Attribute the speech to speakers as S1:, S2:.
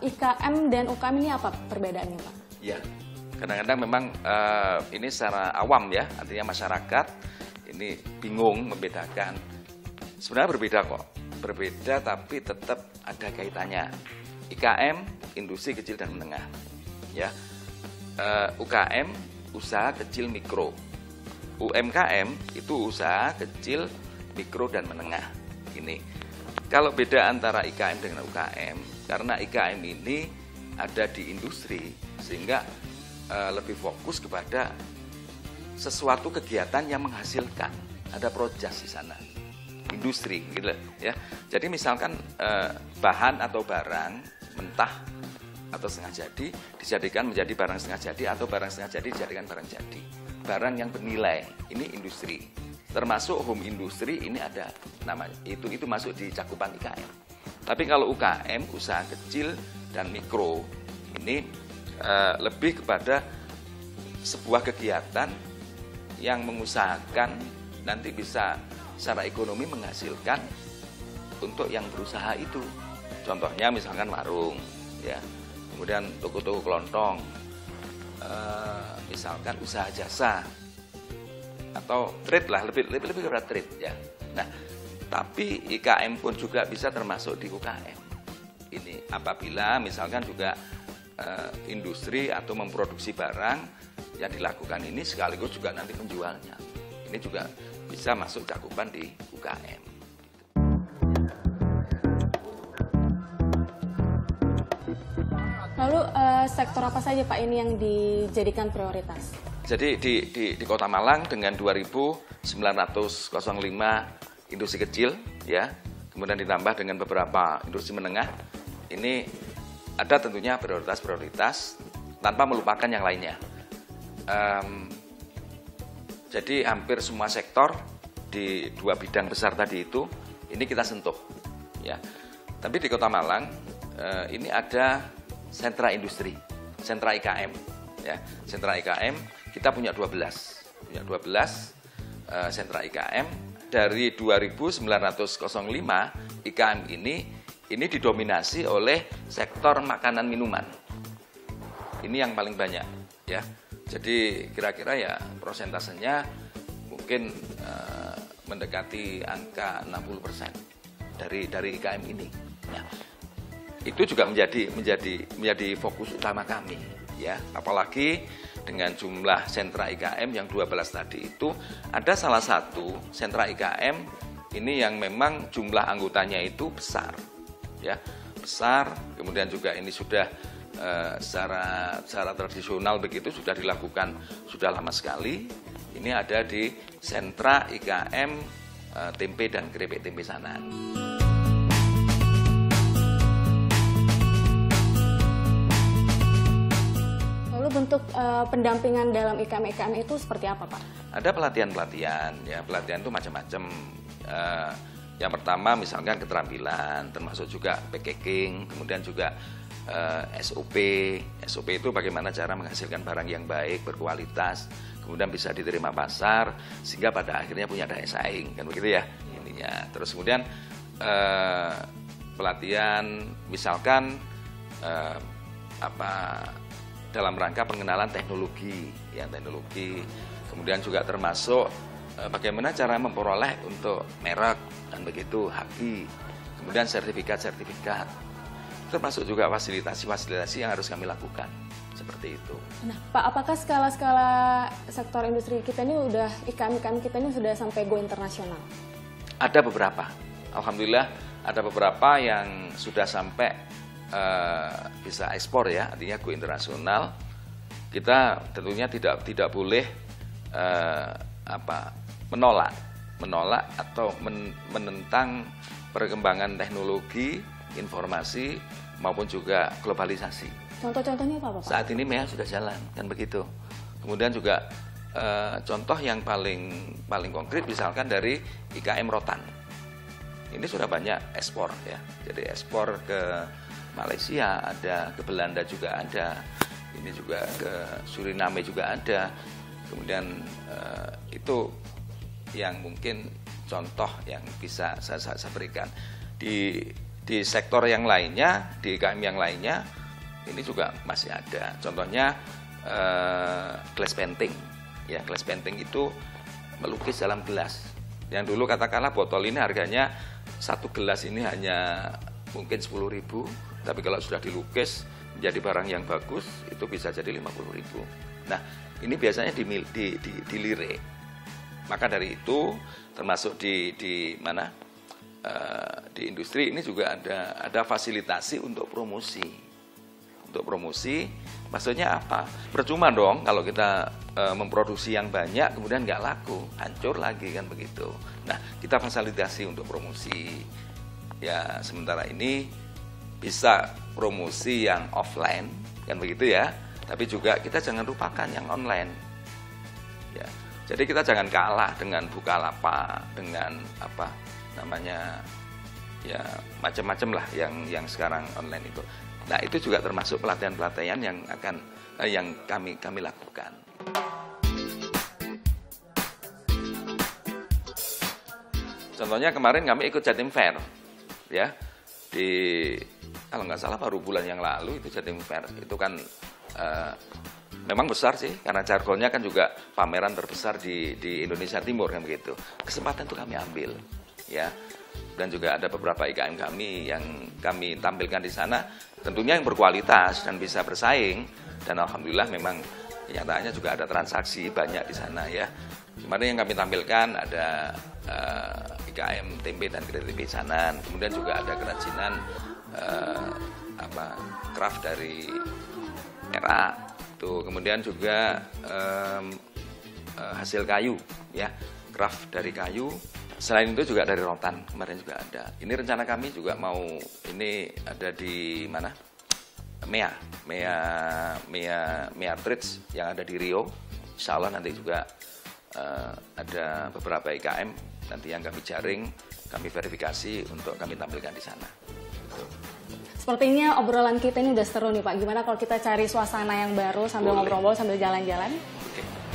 S1: IKM dan UKM ini apa perbedaannya, Pak?
S2: Ya, kadang-kadang memang ini secara awam ya, artinya masyarakat ini bingung membedakan. Sebenarnya berbeda kok, berbeda tapi tetap ada kaitannya. IKM, industri kecil dan menengah, ya. UKM, usaha kecil mikro. UMKM itu usaha kecil, mikro dan menengah. Ini. Kalau beda antara IKM dengan UKM, karena IKM ini ada di industri, sehingga lebih fokus kepada sesuatu kegiatan yang menghasilkan. Ada projas di sana, industri, gitu ya. Jadi misalkan bahan atau barang mentah atau setengah jadi dijadikan menjadi barang setengah jadi, atau barang setengah jadi dijadikan barang jadi. Barang yang bernilai, ini industri. Termasuk home industry ini ada namanya. Itu masuk di cakupan IKM. Tapi kalau UKM, usaha kecil dan mikro, ini lebih kepada sebuah kegiatan yang mengusahakan nanti bisa secara ekonomi menghasilkan untuk yang berusaha itu. Contohnya misalkan warung, ya. Kemudian toko-toko kelontong, misalkan usaha jasa, atau trade lah, lebih kepada trade ya. Nah, tapi IKM pun juga bisa termasuk di UKM. Ini apabila misalkan juga industri atau memproduksi barang yang dilakukan ini sekaligus juga nanti penjualnya. Ini juga bisa masuk cakupan di UKM.
S1: Lalu sektor apa saja Pak ini yang dijadikan prioritas?
S2: Jadi di Kota Malang dengan 2.905 industri kecil, ya, kemudian ditambah dengan beberapa industri menengah, ini ada tentunya prioritas-prioritas tanpa melupakan yang lainnya. Jadi hampir semua sektor di dua bidang besar tadi itu, ini kita sentuh, ya. Tapi di Kota Malang ini ada sentra industri, sentra IKM, ya, sentra IKM. Kita punya 12 sentra IKM. Dari 2.905 IKM ini didominasi oleh sektor makanan minuman. Ini yang paling banyak, ya. Jadi kira-kira ya prosentasenya mungkin mendekati angka 60% dari IKM ini. Ya. Itu juga menjadi fokus utama kami, ya. Apalagi dengan jumlah sentra IKM yang 12 tadi itu, ada salah satu sentra IKM ini yang memang jumlah anggotanya itu besar, ya, besar. Kemudian juga ini sudah secara tradisional begitu sudah dilakukan sudah lama sekali. Ini ada di sentra IKM tempe dan keripik tempe Sanan.
S1: Bentuk pendampingan dalam IKM itu seperti apa, Pak?
S2: Ada pelatihan-pelatihan, ya, pelatihan itu macam-macam. Yang pertama misalkan keterampilan, termasuk juga packaging, kemudian juga SOP. SOP itu bagaimana cara menghasilkan barang yang baik, berkualitas, kemudian bisa diterima pasar, sehingga pada akhirnya punya daya saing, kan begitu ya intinya. Terus kemudian pelatihan, misalkan dalam rangka pengenalan teknologi, ya, teknologi. Kemudian juga termasuk bagaimana cara memperoleh untuk merek dan begitu, HAKI. Kemudian sertifikat-sertifikat. Termasuk juga fasilitasi-fasilitasi yang harus kami lakukan. Seperti itu.
S1: Nah, Pak, apakah skala-skala sektor industri kita ini IKM kita ini sudah sampai go internasional?
S2: Ada beberapa. Alhamdulillah ada beberapa yang sudah sampai bisa ekspor, ya, artinya go internasional. Kita tentunya tidak boleh menolak atau menentang perkembangan teknologi, informasi maupun juga globalisasi.
S1: Contoh-contohnya apa, Pak?
S2: Saat ini memang sudah jalan, kan begitu. Kemudian juga contoh yang paling konkret misalkan dari IKM Rotan. Ini sudah banyak ekspor, ya. Jadi ekspor ke Malaysia ada, ke Belanda juga ada, ini juga ke Suriname juga ada. Kemudian itu yang mungkin contoh yang bisa saya berikan. Di sektor yang lainnya, di IKM yang lainnya, ini juga masih ada. Contohnya glass painting. Ya, glass painting itu melukis dalam gelas. Yang dulu katakanlah botol ini harganya satu gelas ini hanya mungkin 10.000, tapi kalau sudah dilukis menjadi barang yang bagus itu bisa jadi 50.000. Nah, ini biasanya dilirik. Maka dari itu termasuk di mana di industri ini juga ada fasilitasi untuk promosi. Untuk promosi, maksudnya apa? Percuma dong kalau kita memproduksi yang banyak kemudian nggak laku, hancur lagi kan begitu. Nah, kita fasilitasi untuk promosi. Ya, sementara ini bisa promosi yang offline kan begitu ya. Tapi juga kita jangan lupakan yang online. Ya, jadi kita jangan kalah dengan Bukalapak, dengan apa namanya ya macam-macam lah yang sekarang online itu. Nah, itu juga termasuk pelatihan-pelatihan yang kami lakukan. Contohnya kemarin kami ikut Jatim Fair, ya kalau nggak salah baru bulan yang lalu itu Jatim Fair itu kan memang besar sih karena jargonnya kan juga pameran terbesar di Indonesia Timur kan begitu. Kesempatan itu kami ambil, ya. Dan juga ada beberapa IKM kami yang kami tampilkan di sana, tentunya yang berkualitas dan bisa bersaing. Dan alhamdulillah memang kenyataannya juga ada transaksi banyak di sana ya. Kemarin yang kami tampilkan ada IKM tempe dan keripik pesanan, kemudian juga ada kerajinan craft dari perak, tuh kemudian juga hasil kayu ya, craft dari kayu. Selain itu juga dari rotan, kemarin juga ada. Ini rencana kami juga mau, ini ada di mana? MEA Trades yang ada di Rio. Insya Allah nanti juga ada beberapa IKM nanti yang kami jaring, kami verifikasi untuk kami tampilkan di sana.
S1: Sepertinya obrolan kita ini udah seru nih Pak. Gimana kalau kita cari suasana yang baru sambil ngobrol-ngobrol sambil jalan-jalan?
S2: Oke.